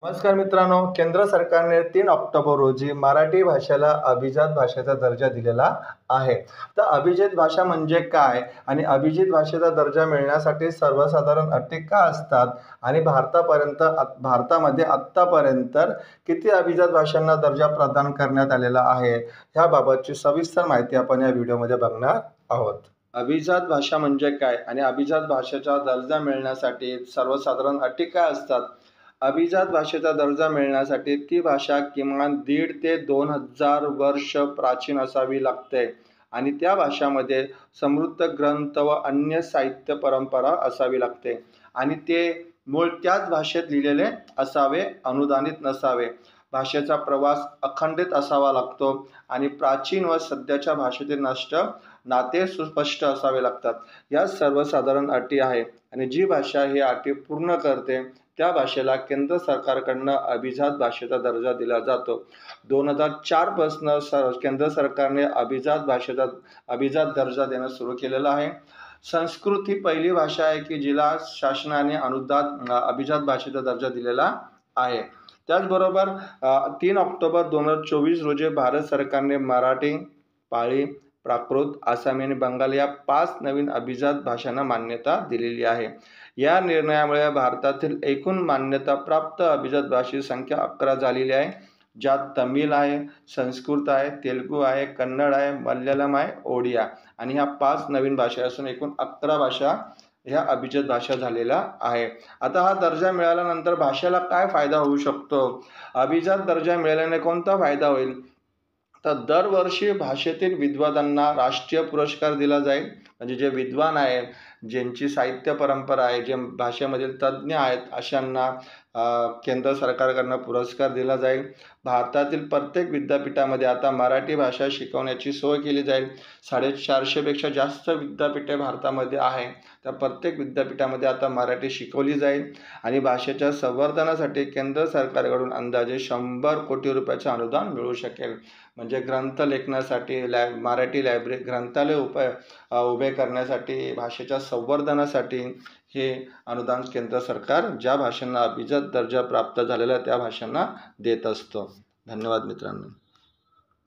नमस्कार मित्रांनो, केंद्र सरकारने 3 ऑक्टोबर रोजी मराठी भाषेला अभिजात भाषेचा दर्जा दिलेला आहे. तर अभिजात भाषा म्हणजे काय आणि अभिजात भाषेचा दर्जा मिळण्यासाठी सर्वसाधारण अटी का असतात आणि भारतामध्ये आत्तापर्यंत किती अभिजात भाषांना दर्जा प्रदान करण्यात आलेला आहे, ह्याबाबतची सविस्तर माहिती आपण या व्हिडिओमध्ये बघणार आहोत. अभिजात भाषा म्हणजे काय आणि अभिजात भाषेचा दर्जा मिळण्यासाठी सर्वसाधारण अटी काय असतात? अभिजात भाषेचा दर्जा मिळण्यासाठी ती भाषा किमान 1,500 ते 2,000 वर्ष प्राचीन असावी लागते आणि त्या भाषामध्ये समृद्ध ग्रंथ व अन्य साहित्य परंपरा असावी लागते आणि ते मूळ त्याच भाषेत लिहिलेले असावे, अनुदानित नसावे. भाषेचा प्रवास अखंडित असावा लागतो आणि प्राचीन व सध्याच्या भाषेतील नाते सुस्पष्ट असावे लागतात. या सर्वसाधारण अटी आहे आणि जी भाषा ही अटी पूर्ण करते त्या भाषेला केंद्र सरकारकडनं अभिजात भाषेचा दर्जा दिला जातो. 2004 पासून केंद्र सरकारने अभिजात दर्जा देणं सुरू केलेलं आहे. संस्कृत ही पहिली भाषा आहे की जिला शासनाने अभिजात भाषेचा दर्जा दिलेला आहे. त्याचबरोबर 3 ऑक्टोबर 2024 रोजी भारत सरकारने मराठी, पाळी, प्राकृत, आसामी आणि बंगाली या 5 नवीन अभिजात भाषांना मान्यता दिलेली आहे. या निर्णयामुळे भारतातील एकूण मान्यता प्राप्त अभिजात भाषेची संख्या 11 झालेली आहे, ज्यात तमिळ आहे, संस्कृत आहे, तेलुगू आहे, कन्नड आहे, मल्याळम आहे, ओडिया आणि ह्या 5 नवीन भाषा असून एकूण 11 भाषा ह्या अभिजात भाषा झालेल्या आहे. आता हा दर्जा मिळाल्यानंतर भाषेला काय फायदा होऊ शकतो? अभिजात दर्जा मिळाल्याने कोणता फायदा होईल? तर दरवर्षी भाषेतील विद्वानांना राष्ट्रीय पुरस्कार दिला जाईल. म्हणजे जे विद्वान आहेत, ज्यांची साहित्य परंपरा आहे, जे भाषेमधील तज्ज्ञ आहेत, अशांना केंद्र सरकारकडनं पुरस्कार दिला जाईल. भारतातील प्रत्येक विद्यापीठामध्ये आता मराठी भाषा शिकवण्याची सोय केली जाईल. 450 पेक्षा जास्त विद्यापीठे भारतामध्ये आहे. त्या प्रत्येक विद्यापीठामध्ये आता मराठी शिकवली जाईल आणि भाषेच्या संवर्धनासाठी केंद्र सरकारकडून अंदाजे 100 कोटी रुपयाचे अनुदान मिळू शकेल. म्हणजे ग्रंथ लेखनासाठी मराठी लायब्ररी ग्रंथालय उभे करण्यासाठी, भाषेच्या संवर्धनासाठी हे अनुदान केंद्र सरकार ज्या भाषांना अभिजात दर्जा प्राप्त झालेला त्या भाषांना देत असतो. धन्यवाद मित्रांनो.